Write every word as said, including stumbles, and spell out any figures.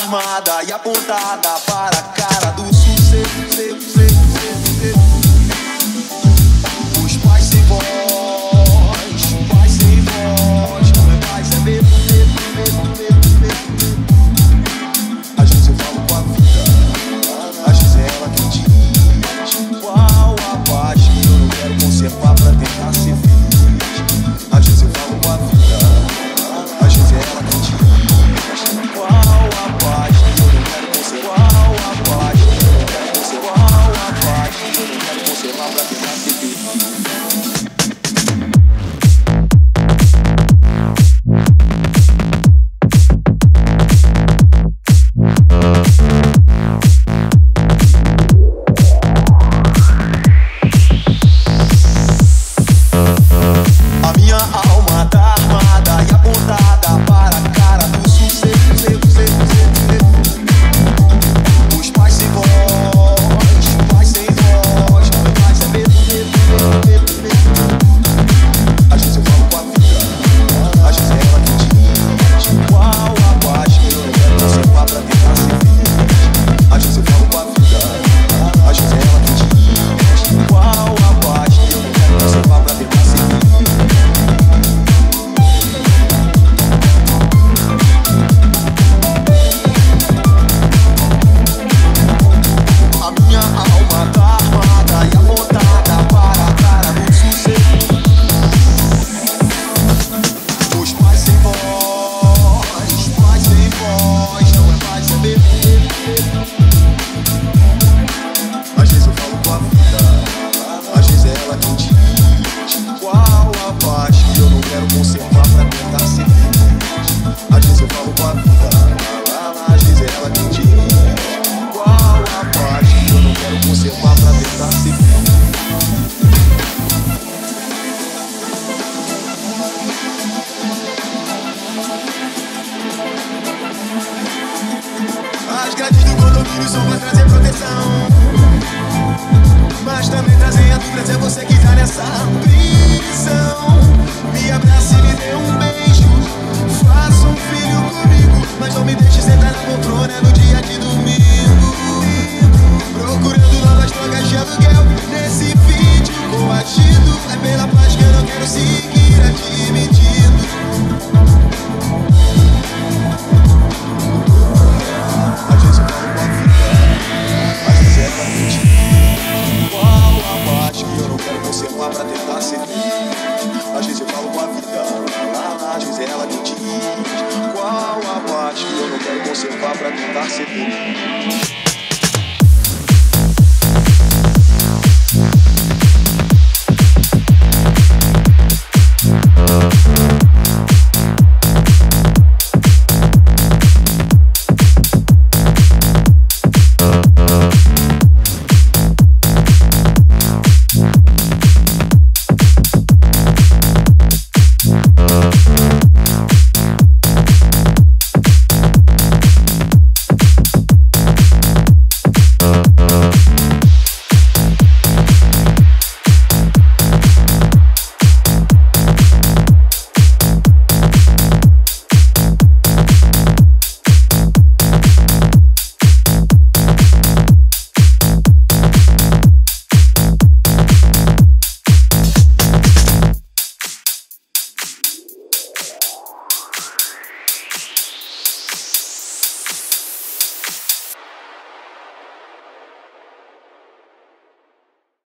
armada e apontada para a cara do sucesso, seco, seco, seco, seco. Os pais sem voz, pais sem voz. Não é paz, é medo, medo, medo, medo, medo. Às vezes eu falo com a vida, às vezes é ela que diz qual a paz que eu não quero conservar pra tentar ser feliz. Às vezes eu falo com a vida, às vezes é ela que diz qual a paz que eu não quero conservar. Qual a paz que eu não quero conservar. Qual a paz que eu não quero conservar pra tentar ser feliz. As grades do condomínio são pra trazer proteção, mas também trazem a dúvida se é você que tá nessa prisão. Me abrace e me dê um beijo, faça um filho comigo, mas não me deixe sentar na poltrona no dia de domingo, procurando novas drogas de aluguel nesse vídeo coagido. É pela paz que eu não quero seguir admitindo. Pra tentar ser feliz. Às vezes eu falo com a vida, às vezes ela me diz qual a parte que eu não quero conservar pra tentar ser feliz.